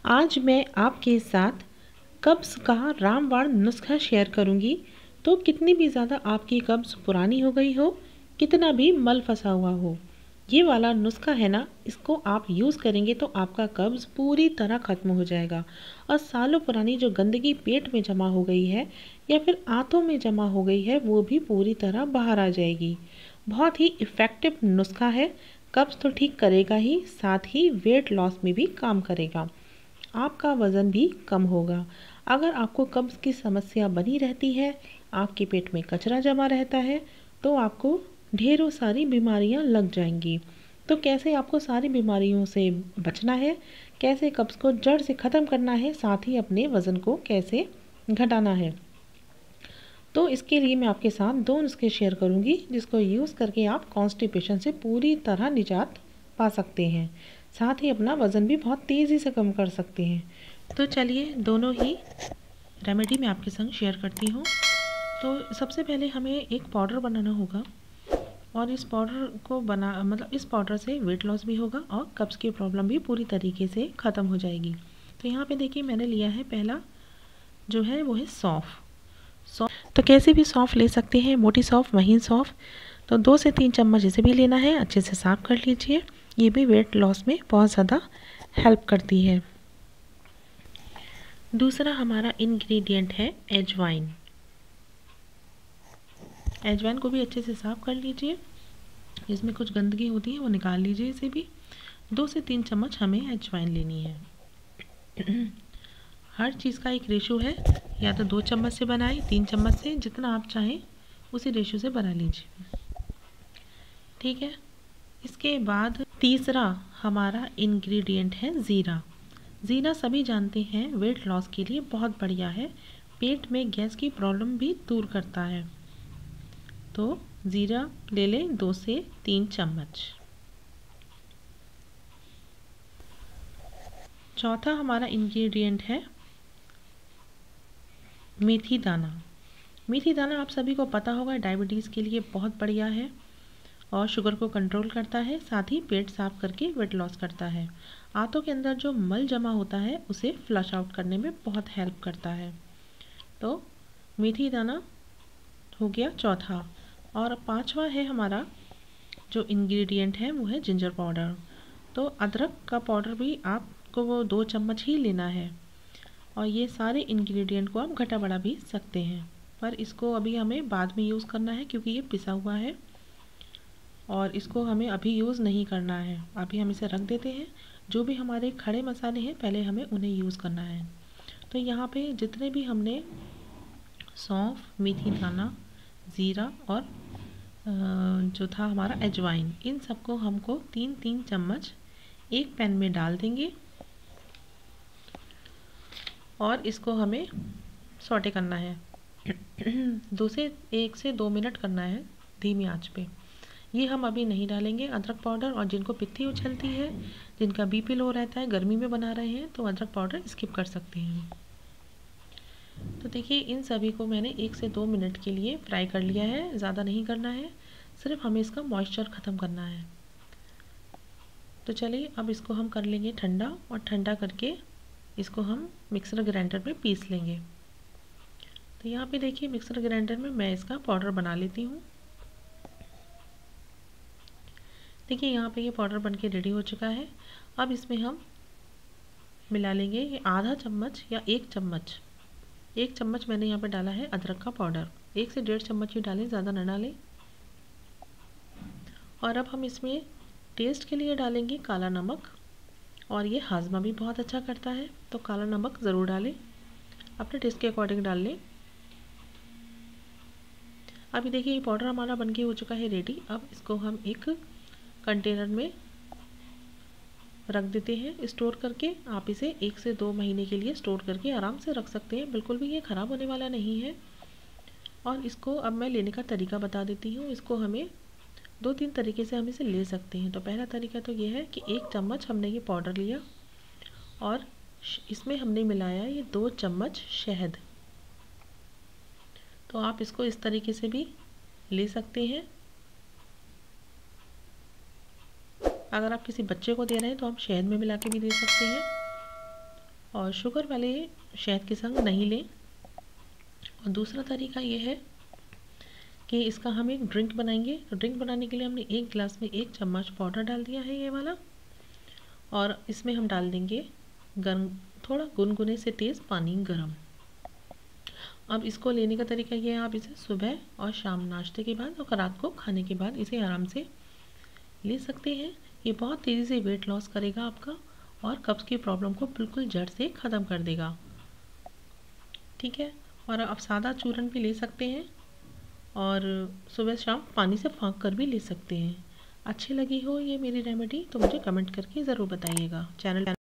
आज मैं आपके साथ कब्ज़ का रामबाण नुस्खा शेयर करूंगी। तो कितनी भी ज़्यादा आपकी कब्ज़ पुरानी हो गई हो, कितना भी मल फंसा हुआ हो, ये वाला नुस्खा है ना, इसको आप यूज़ करेंगे तो आपका कब्ज़ पूरी तरह ख़त्म हो जाएगा और सालों पुरानी जो गंदगी पेट में जमा हो गई है या फिर आंतों में जमा हो गई है वो भी पूरी तरह बाहर आ जाएगी। बहुत ही इफ़ेक्टिव नुस्खा है। कब्ज़ तो ठीक करेगा ही, साथ ही वेट लॉस में भी काम करेगा। आपका वज़न भी कम होगा। अगर आपको कब्ज़ की समस्या बनी रहती है, आपके पेट में कचरा जमा रहता है, तो आपको ढेरों सारी बीमारियां लग जाएंगी। तो कैसे आपको सारी बीमारियों से बचना है, कैसे कब्ज़ को जड़ से ख़त्म करना है, साथ ही अपने वज़न को कैसे घटाना है, तो इसके लिए मैं आपके साथ 2 नुस्खे शेयर करूंगी जिसको यूज़ करके आप कॉन्स्टिपेशन से पूरी तरह निजात पा सकते हैं। साथ ही अपना वज़न भी बहुत तेज़ी से कम कर सकते हैं। तो चलिए दोनों ही रेमेडी मैं आपके संग शेयर करती हूँ। तो सबसे पहले हमें एक पाउडर बनाना होगा और इस पाउडर को इस पाउडर से वेट लॉस भी होगा और कब्ज़ की प्रॉब्लम भी पूरी तरीके से ख़त्म हो जाएगी। तो यहाँ पे देखिए मैंने लिया है, पहला जो है वो है सौंफ। तो कैसे भी सौंफ ले सकते हैं, मोटी सौंफ, महीन सौंफ। तो 2 से 3 चम्मच इसे भी लेना है, अच्छे से साफ कर लीजिए। ये भी वेट लॉस में बहुत ज़्यादा हेल्प करती है। दूसरा हमारा इंग्रेडिएंट है अजवाइन। अजवाइन को भी अच्छे से साफ कर लीजिए, इसमें कुछ गंदगी होती है वो निकाल लीजिए। इसे भी 2 से 3 चम्मच हमें अजवाइन लेनी है। हर चीज़ का एक रेशो है, या तो 2 चम्मच से बनाएं, 3 चम्मच से, जितना आप चाहें उसी रेशो से बना लीजिए। ठीक है। इसके बाद तीसरा हमारा इंग्रेडिएंट है ज़ीरा। ज़ीरा सभी जानते हैं वेट लॉस के लिए बहुत बढ़िया है, पेट में गैस की प्रॉब्लम भी दूर करता है। तो ज़ीरा ले लें 2 से 3 चम्मच। चौथा हमारा इंग्रेडिएंट है मेथी दाना। मेथी दाना आप सभी को पता होगा डायबिटीज़ के लिए बहुत बढ़िया है और शुगर को कंट्रोल करता है, साथ ही पेट साफ करके वेट लॉस करता है। आंतों के अंदर जो मल जमा होता है उसे फ्लश आउट करने में बहुत हेल्प करता है। तो मेथी दाना हो गया चौथा। और पांचवा है हमारा जो इंग्रेडिएंट है वो है जिंजर पाउडर। तो अदरक का पाउडर भी आपको वो 2 चम्मच ही लेना है और ये सारे इंग्रेडिएंट को आप घटा बढ़ा भी सकते हैं, पर इसको अभी हमें बाद में यूज़ करना है क्योंकि ये पिसा हुआ है और इसको हमें अभी यूज़ नहीं करना है। अभी हम इसे रख देते हैं। जो भी हमारे खड़े मसाले हैं पहले हमें उन्हें यूज़ करना है। तो यहाँ पे जितने भी हमने सौंफ, मेथी दाना, ज़ीरा और जो था हमारा अजवाइन, इन सबको हमको 3-3 चम्मच एक पैन में डाल देंगे और इसको हमें सौटे करना है। 1 से 2 मिनट करना है धीमी आंच पे। ये हम अभी नहीं डालेंगे अदरक पाउडर, और जिनको पित्ती उछलती है, जिनका बीपी लो रहता है, गर्मी में बना रहे हैं, तो अदरक पाउडर स्किप कर सकते हैं। तो देखिए इन सभी को मैंने 1 से 2 मिनट के लिए फ्राई कर लिया है, ज़्यादा नहीं करना है, सिर्फ हमें इसका मॉइस्चर ख़त्म करना है। तो चलिए अब इसको हम कर लेंगे ठंडा, और ठंडा करके इसको हम मिक्सर ग्राइंडर में पीस लेंगे। तो यहाँ पे देखिए मिक्सर ग्राइंडर में मैं इसका पाउडर बना लेती हूँ। देखिए यहाँ पे ये पाउडर बनके रेडी हो चुका है। अब इसमें हम मिला लेंगे ये आधा चम्मच या 1 चम्मच, 1 चम्मच मैंने यहाँ पे डाला है अदरक का पाउडर। 1 से 1.5 चम्मच ही डालें, ज़्यादा ना डालें। और अब हम इसमें टेस्ट के लिए डालेंगे काला नमक, और ये हाजमा भी बहुत अच्छा करता है, तो काला नमक ज़रूर डालें, अपने टेस्ट के अकॉर्डिंग डाल लें। अभी देखिए ये पाउडर हमारा बनके हो चुका है रेडी। अब इसको हम एक कंटेनर में रख देते हैं स्टोर करके। आप इसे 1 से 2 महीने के लिए स्टोर करके आराम से रख सकते हैं, बिल्कुल भी ये ख़राब होने वाला नहीं है। और इसको अब मैं लेने का तरीका बता देती हूँ। इसको हमें 2-3 तरीके से हम इसे ले सकते हैं। तो पहला तरीका तो ये है कि 1 चम्मच हमने ये पाउडर लिया और इसमें हमने मिलाया ये 2 चम्मच शहद। तो आप इसको इस तरीके से भी ले सकते हैं। अगर आप किसी बच्चे को दे रहे हैं तो आप शहद में मिला के भी दे सकते हैं। और शुगर वाले शहद के संग नहीं लें। और दूसरा तरीका ये है कि इसका हम एक ड्रिंक बनाएंगे। तो ड्रिंक बनाने के लिए हमने एक गिलास में 1 चम्मच पाउडर डाल दिया है ये वाला, और इसमें हम डाल देंगे गर्म, थोड़ा गुनगुने से तेज़ पानी गरम। अब इसको लेने का तरीका ये है, आप इसे सुबह और शाम नाश्ते के बाद और रात को खाने के बाद इसे आराम से ले सकते हैं। ये बहुत तेज़ी से वेट लॉस करेगा आपका और कब्ज़ की प्रॉब्लम को बिल्कुल जड़ से ख़त्म कर देगा। ठीक है, और आप सादा चूरन भी ले सकते हैं और सुबह शाम पानी से फाँक कर भी ले सकते हैं। अच्छी लगी हो ये मेरी रेमेडी तो मुझे कमेंट करके ज़रूर बताइएगा। चैनल